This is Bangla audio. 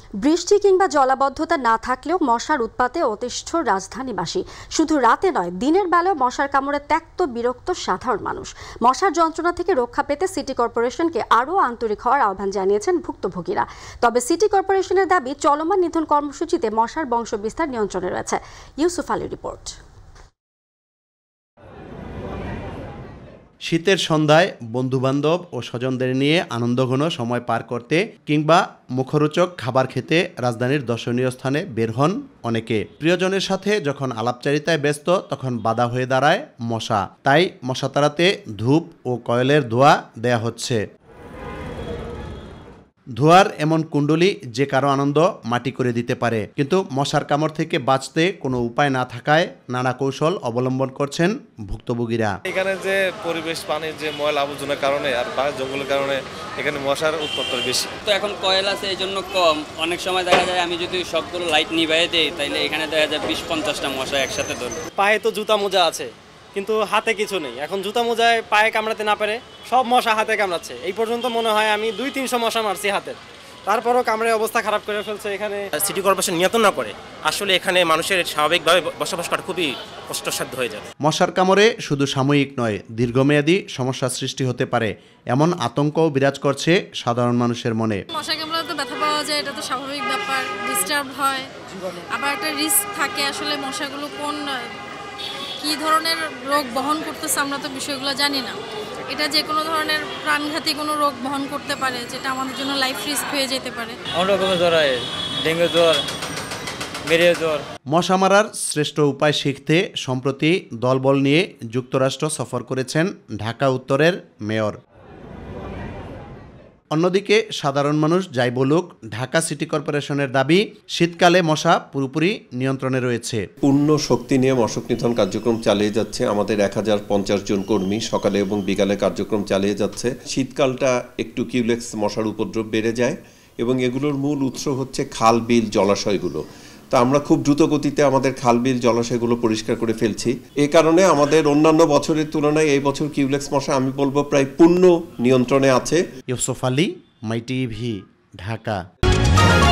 বৃষ্টি কিংবা জলাবদ্ধতা না থাকলেও মশার উৎপাতে অতিষ্ঠ রাজধানীবাসী। শুধু রাতে নয়, দিনের বেলাও মশার কামড়ে ত্যক্ত বিরক্ত সাধারণ মানুষ। মশার যন্ত্রণা থেকে রক্ষা পেতে সিটি কর্পোরেশনকে আরও আন্তরিক হওয়ার আহ্বান জানিয়েছেন ভুক্তভোগীরা। তবে সিটি কর্পোরেশনের দাবি, চলমান নিধন কর্মসূচিতে মশার বংশবিস্তার নিয়ন্ত্রণে রয়েছে। ইউসুফ আলীর রিপোর্ট। শীতের সন্ধ্যায় বন্ধুবান্ধব ও স্বজনদের নিয়ে আনন্দঘন সময় পার করতে কিংবা মুখরোচক খাবার খেতে রাজধানীর দর্শনীয় স্থানে বের হন অনেকে। প্রিয়জনের সাথে যখন আলাপচারিতায় ব্যস্ত, তখন বাধা হয়ে দাঁড়ায় মশা। তাই মশা তাড়াতে ধূপ ও কয়েলের ধোঁয়া দেয়া হচ্ছে। ধোঁয়ার এমন কুণ্ডলি যে কারো আনন্দ মাটি করে দিতে পারে, কিন্তু মশার কামড় থেকে বাঁচতে কোনো উপায় না থাকায় নানা কৌশল অবলম্বন করছেন ভুক্তভোগীরা। এখানে যে পরিবেশ, পানির যে ময়লা আবর্জনার কারণে আর জঙ্গলের কারণে এখানে মশার উৎপাত বেশি। তো এখন কয়েল আছে এই জন্য কম। অনেক সময় দেখা যায় আমি যদি সবগুলো লাইট নিভাই দেই, তাইলে এখানে দেখা যায় 20-50টা মশা একসাথে ধরবে। পায়ে তো জুতা মোজা আছে, কিন্তু হাতে কিছু নেই। এখন জুতা মোজায় পায়ে কামড়াতে না পারে, সব মশা হাতে কামড়াচ্ছে। এই পর্যন্ত মনে হয় আমি 200-300 মশা মারছি হাতে, তারপরও কামড়ে অবস্থা খারাপ করে ফেলছে। এখানে সিটি কর্পোরেশন নিয়ন্ত্রণ না করে, আসলে এখানে মানুষের স্বাভাবিকভাবে বসবাস করা খুবই কষ্টসাধ্য হয়ে যাবে। মশার কামড়ে শুধু সাময়িক নয়, দীর্ঘমেয়াদী সমস্যার সৃষ্টি হতে পারে, এমন আতঙ্কও বিরাজ করছে সাধারণ মানুষের মনে। মশা কামড়ালে তো ব্যথা পাওয়া যায়, এটা তো স্বাভাবিক ব্যাপার। ডিস্টার্ব হয়, আবার একটা রিস্ক থাকে। আসলে মশাগুলো কি ধরনের রোগ বহন করতেছে আমরা তো বিষয়গুলো জানি না। এটা যে কোনো ধরনের প্রাণঘাতী কোনো রোগ বহন করতে পারে, যেটা আমাদের জন্য লাইফ রিস্ক হয়ে যেতে পারে। অনেক রকমের জ্বর হয়, ডেঙ্গু জ্বর, ম্যালেরিয়া জ্বর। মশা মারার শ্রেষ্ঠ উপায় শিখতে সম্প্রতি দলবল নিয়ে যুক্তরাষ্ট্র সফর করেছেন ঢাকা উত্তরের মেয়র। অন্যদিকে সাধারণ মানুষ যাই বলুক, ঢাকা সিটি কর্পোরেশনের দাবি, শীতকালে মশা পুরোপুরি নিয়ন্ত্রণে রয়েছে। পূর্ণ শক্তি নিয়ে মশক নিধন কার্যক্রম চালিয়ে যাচ্ছে আমাদের 1050 জন কর্মী। সকালে এবং বিকালে কার্যক্রম চালিয়ে যাচ্ছে। শীতকালটা একটু কিউলেক্স মশার উপদ্রব বেড়ে যায় এবং এগুলোর মূল উৎস হচ্ছে খাল, বিল, জলাশয়গুলো। তো আমরা খুব দ্রুত গতিতে আমাদের খাল, বিল, জলাশয়গুলো পরিষ্কার করে ফেলছি। এই কারণে আমাদের অন্যান্য বছরের তুলনায় এই বছর কিউলেক্স মশা আমি বলবো প্রায় পূর্ণ নিয়ন্ত্রণে আছে। ইউসুফ আলী, মাইটিভি, ঢাকা।